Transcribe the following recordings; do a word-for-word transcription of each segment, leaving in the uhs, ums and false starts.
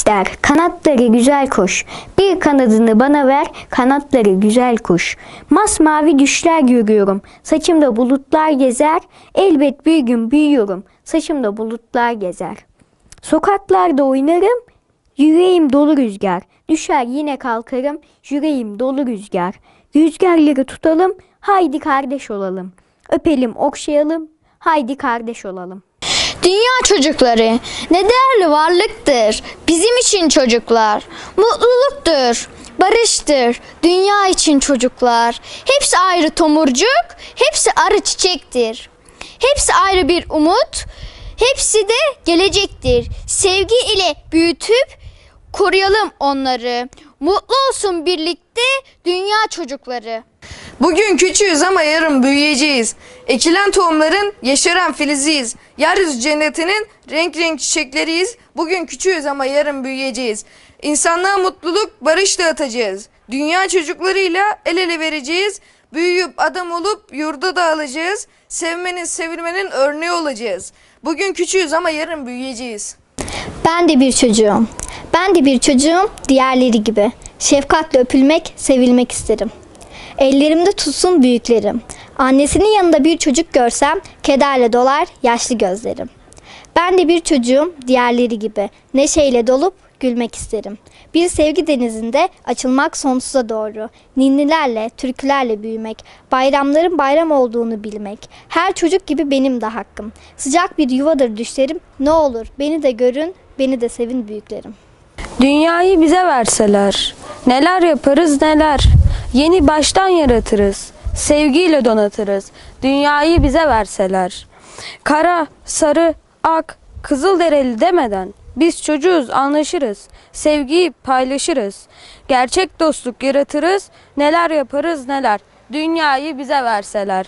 der, kanatları güzel kuş. Bir kanadını bana ver, kanatları güzel kuş. Masmavi düşler görüyorum, saçımda bulutlar gezer. Elbet bir gün büyüyorum, saçımda bulutlar gezer. Sokaklarda oynarım, yüreğim dolu rüzgar. Düşer yine kalkarım, yüreğim dolu rüzgar. Rüzgarları tutalım, haydi kardeş olalım. Öpelim, okşayalım, haydi kardeş olalım. Dünya çocukları ne değerli varlıktır bizim için çocuklar. Mutluluktur, barıştır dünya için çocuklar. Hepsi ayrı tomurcuk, hepsi arı çiçektir. Hepsi ayrı bir umut, hepsi de gelecektir. Sevgi ile büyütüp koruyalım onları. Mutlu olsun birlikte dünya çocukları. Bugün küçüğüz ama yarın büyüyeceğiz. Ekilen tohumların yeşeren filiziyiz. Yeryüzü cennetinin renk renk çiçekleriyiz. Bugün küçüğüz ama yarın büyüyeceğiz. İnsanlığa mutluluk, barış dağıtacağız. Dünya çocuklarıyla el ele vereceğiz. Büyüyüp adam olup yurda dağılacağız. Sevmenin, sevilmenin örneği olacağız. Bugün küçüğüz ama yarın büyüyeceğiz. Ben de bir çocuğum. Ben de bir çocuğum diğerleri gibi. Şefkatle öpülmek, sevilmek isterim. Ellerimde tutsun büyüklerim. Annesinin yanında bir çocuk görsem kederle dolar yaşlı gözlerim. Ben de bir çocuğum diğerleri gibi. Neşeyle dolup gülmek isterim. Bir sevgi denizinde açılmak sonsuza doğru. Ninnilerle, türkülerle büyümek. Bayramların bayram olduğunu bilmek. Her çocuk gibi benim de hakkım. Sıcak bir yuvadır düşlerim. Ne olur beni de görün, beni de sevin büyüklerim. Dünyayı bize verseler, neler yaparız neler. Yeni baştan yaratırız, sevgiyle donatırız. Dünyayı bize verseler. Kara, sarı, ak, kızılderili demeden biz çocuğuz, anlaşırız. Sevgiyi paylaşırız. Gerçek dostluk yaratırız. Neler yaparız neler. Dünyayı bize verseler.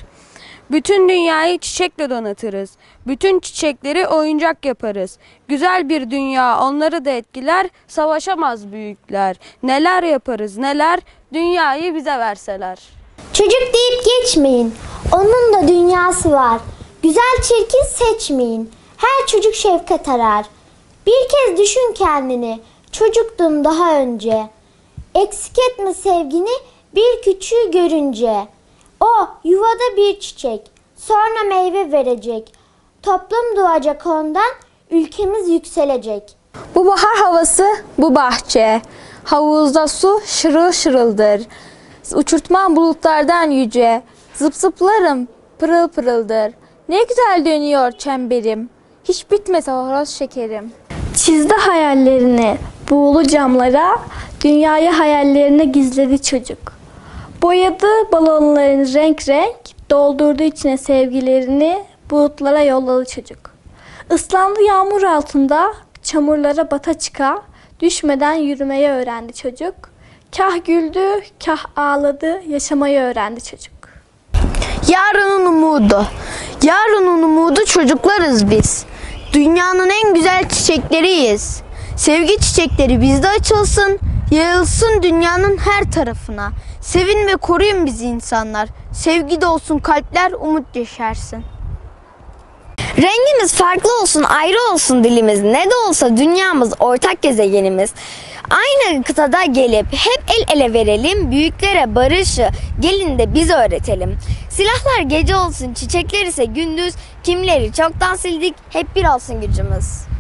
Bütün dünyayı çiçekle donatırız. Bütün çiçekleri oyuncak yaparız. Güzel bir dünya onları da etkiler. Savaşamaz büyükler. Neler yaparız neler. Dünyayı bize verseler. Çocuk deyip geçmeyin. Onun da dünyası var. Güzel çirkin seçmeyin. Her çocuk şefkat arar. Bir kez düşün kendini. Çocuktun daha önce. Eksik etme sevgini bir küçüğü görünce. O yuvada bir çiçek. Sonra meyve verecek. Toplum doğacak ondan. Ülkemiz yükselecek. Bu bahar havası, bu bahçe. Havuzda su şırıl şırıldır. Uçurtmam bulutlardan yüce. Zıp zıplarım pırıl pırıldır. Ne güzel dönüyor çemberim. Hiç bitmese horoz şekerim. Çizdi hayallerini buğulu camlara, dünyayı hayallerine gizledi çocuk. Boyadı balonlarını renk renk, doldurdu içine sevgilerini, bulutlara yolladı çocuk. Islandı yağmur altında, çamurlara bata çıka, düşmeden yürümeyi öğrendi çocuk. Kah güldü, kah ağladı, yaşamayı öğrendi çocuk. Yarının umudu, yarının umudu çocuklarız biz. Dünyanın en güzel çiçekleriyiz. Sevgi çiçekleri bizde açılsın, yayılsın dünyanın her tarafına. Sevin ve koruyun bizi insanlar. Sevgi de olsun kalpler, umut yeşersin. Rengimiz farklı olsun, ayrı olsun dilimiz. Ne de olsa dünyamız, ortak gezegenimiz. Aynı kıtada gelip hep el ele verelim. Büyüklere barışı gelin de biz öğretelim. Silahlar gece olsun, çiçekler ise gündüz. Kimleri çoktan sildik, hep bir olsun gücümüz.